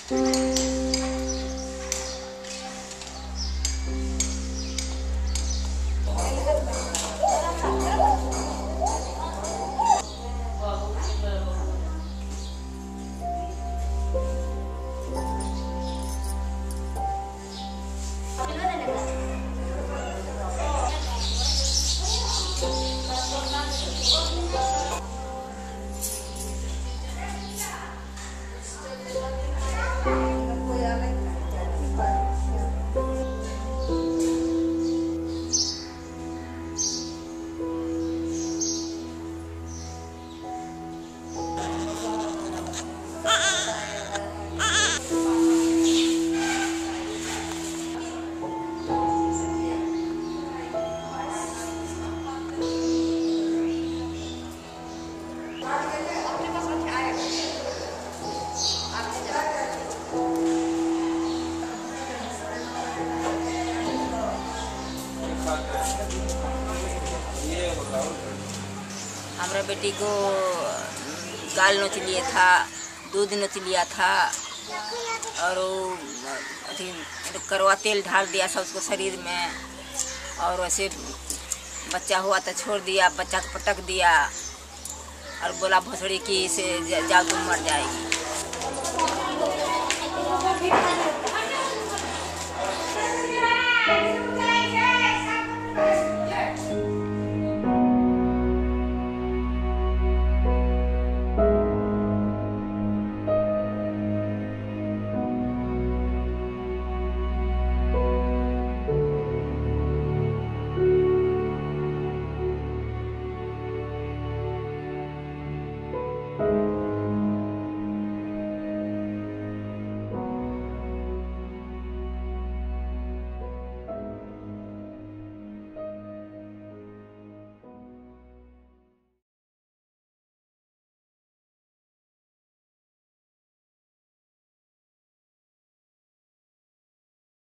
हमारा बेटी को गाल नोच लिया था, दूध नोच लिया था और करवा तेल ढाल दिया सब उसको शरीर में और वैसे बच्चा हुआ तो छोड़ दिया, बच्चा को पटक दिया और बोला भोसड़ी की इसे जाओ तुम मर जाएगी।